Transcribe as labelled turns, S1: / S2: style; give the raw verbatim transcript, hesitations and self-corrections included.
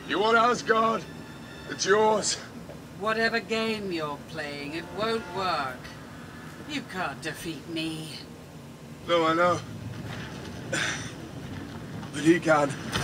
S1: You want Asgard? It's yours.
S2: Whatever game you're playing, it won't work. You can't defeat me.
S1: No, I know. But he can.